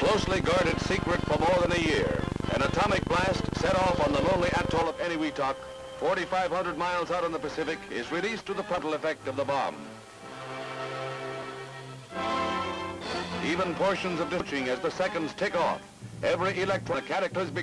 closely guarded secret for more than a year. An atomic blast set off on the lonely atoll of Eniwetok, 4,500 miles out in the Pacific, is released to the frontal effect of the bomb. Even portions of ditching as the seconds tick off. Every electron, the characters